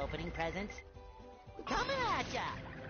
opening presents. Coming at ya!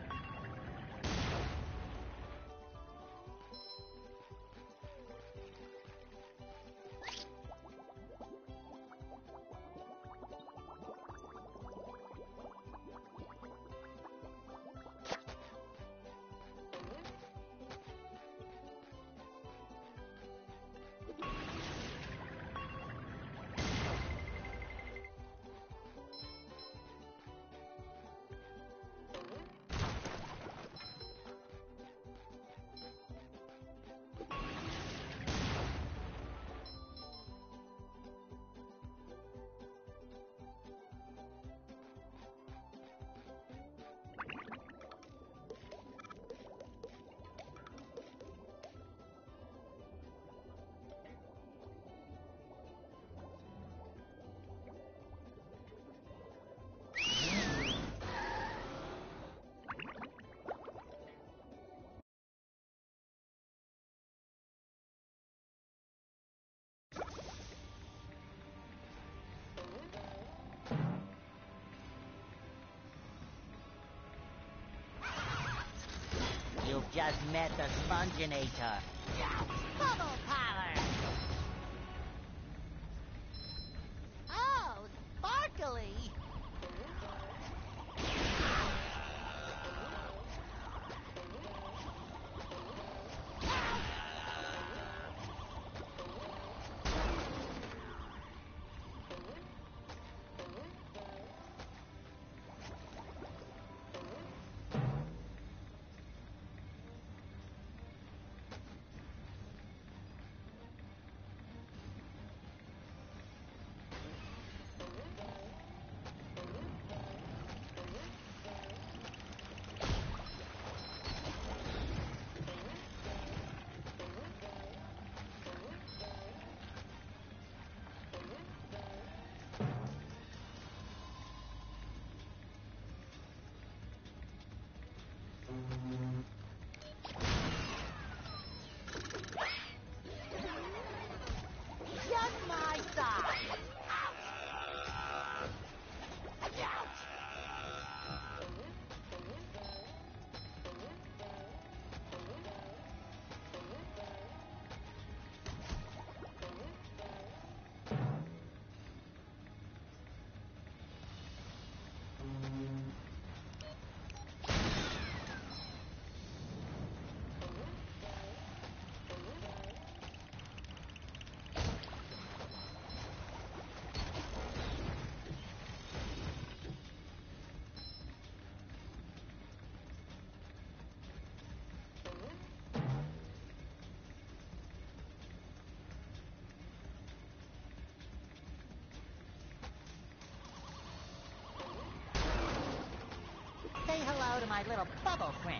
You've just met the Sponginator. Bubble power! Oh, sparkly! Just my size! Say hello to my little bubble friend.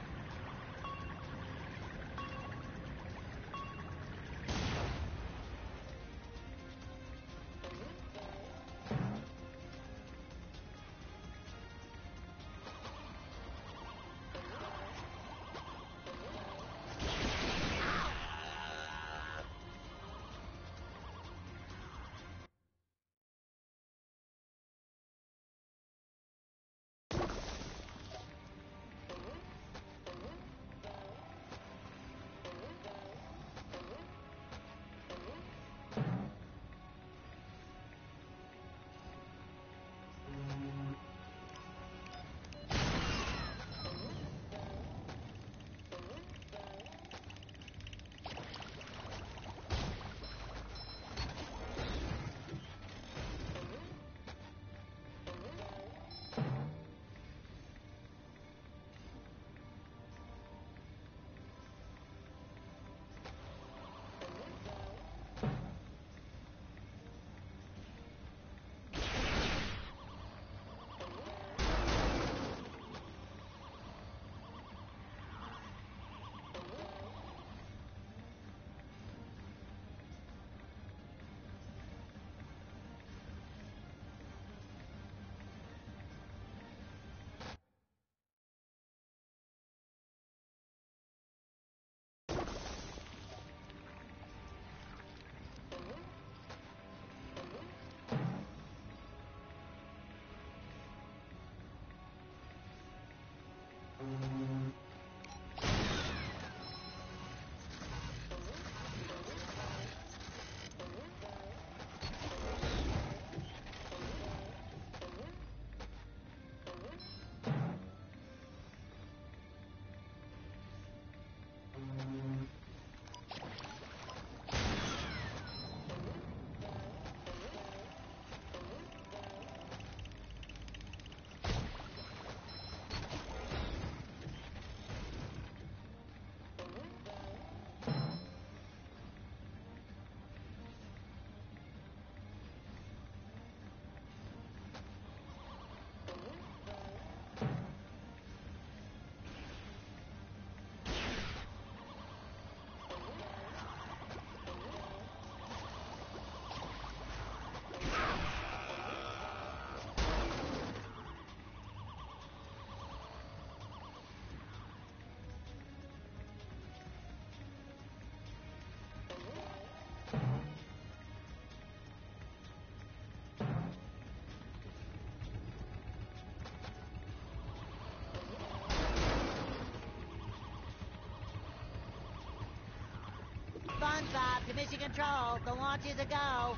To mission control, the launch is a go.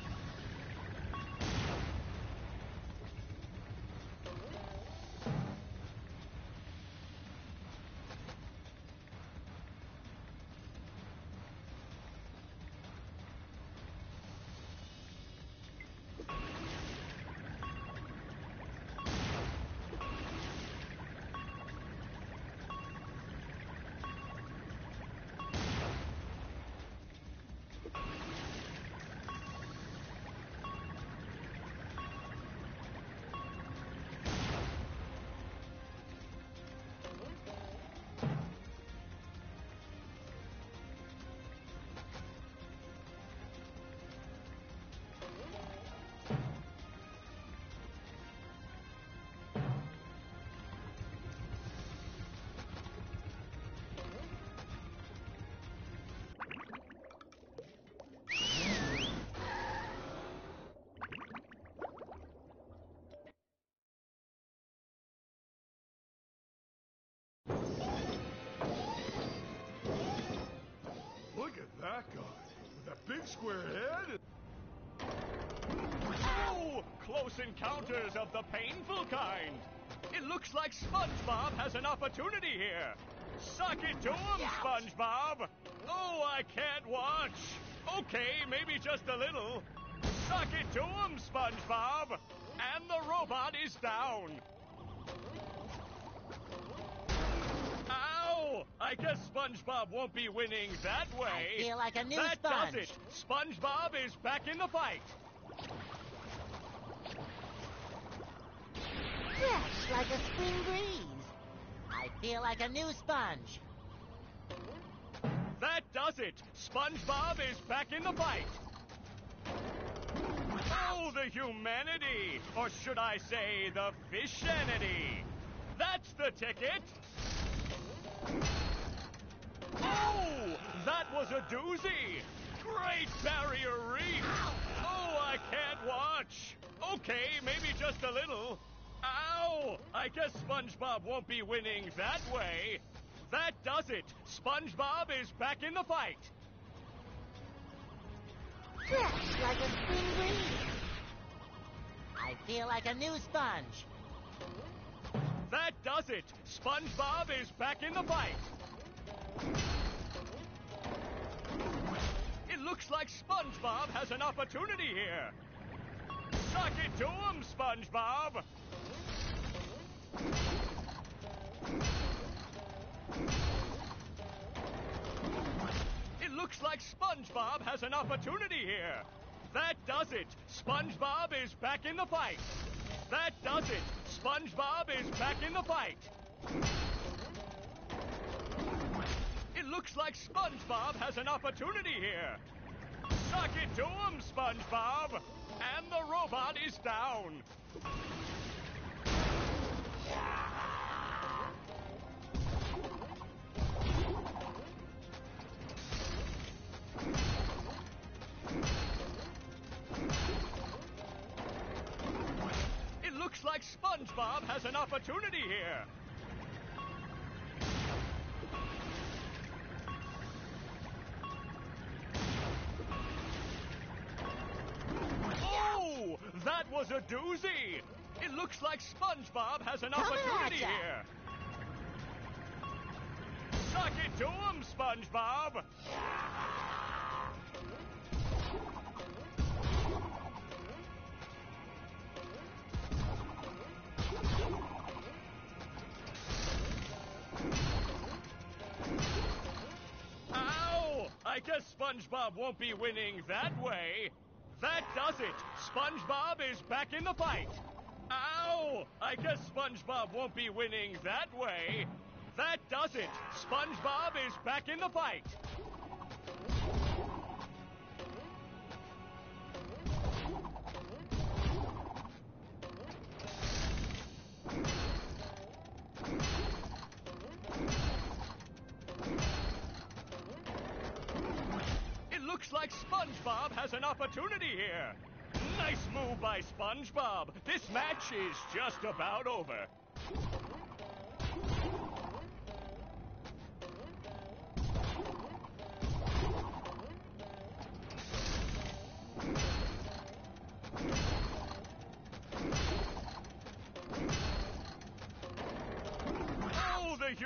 Look at that guy with that big square head. Oh! Close encounters of the painful kind. It looks like SpongeBob has an opportunity here. Suck it to him, SpongeBob. Oh, I can't watch. Okay, maybe just a little. Suck it to him, SpongeBob. And the robot is down. Ow! I guess SpongeBob won't be winning that way. I feel like a new that sponge. does it. SpongeBob is back in the fight. Fresh like a spring breeze. I feel like a new sponge. That does it. SpongeBob is back in the fight. Oh, the humanity! Or should I say, the fishanity? That's the ticket! Oh! That was a doozy! Great barrier reef! Oh, I can't watch! Okay, maybe just a little. Ow! I guess SpongeBob won't be winning that way. That does it. SpongeBob is back in the fight. Fresh like a spring breeze. I feel like a new sponge. That does it. SpongeBob is back in the fight. It looks like SpongeBob has an opportunity here. Suck it to him, SpongeBob. It looks like SpongeBob has an opportunity here. That does it. SpongeBob is back in the fight. That does it. SpongeBob is back in the fight. It looks like SpongeBob has an opportunity here. Suck it to him, SpongeBob. And the robot is down. It looks like SpongeBob has an opportunity here. Oh, that was a doozy. It looks like SpongeBob has an opportunity here. Suck it to him, SpongeBob. Ow! I guess SpongeBob won't be winning that way. That does it. SpongeBob is back in the fight. Ow! I guess SpongeBob won't be winning that way. That does it. SpongeBob is back in the fight. It looks like SpongeBob has an opportunity here. Nice move by SpongeBob. This match is just about over.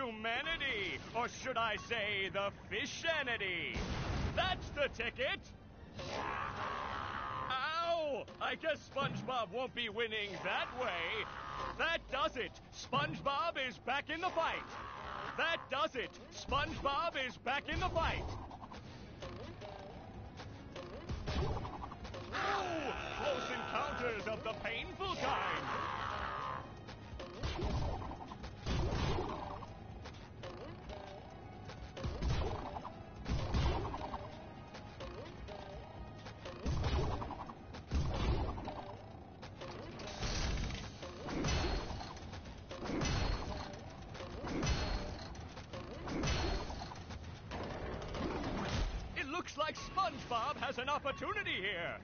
humanity, or should I say the fishanity. That's the ticket! Ow! I guess SpongeBob won't be winning that way. That does it! SpongeBob is back in the fight! That does it! SpongeBob is back in the fight! Oh! Close encounters of the painful kind! It looks like SpongeBob has an opportunity here!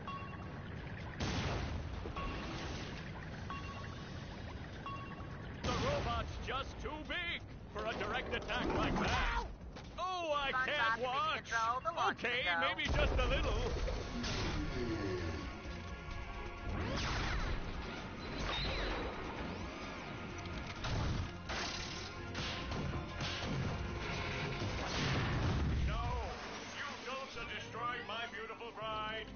The robot's just too big for a direct attack like that. Oh, I can't watch. Okay, maybe just a little. No, you ghosts are destroying my beautiful bride.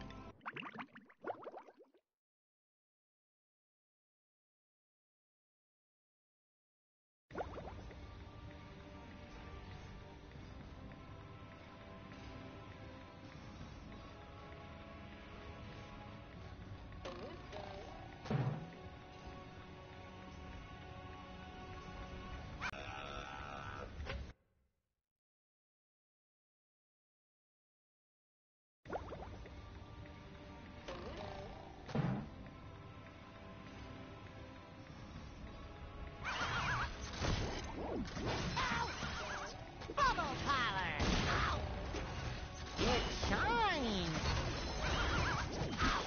Bubble collar! Ow! It shines! Ow!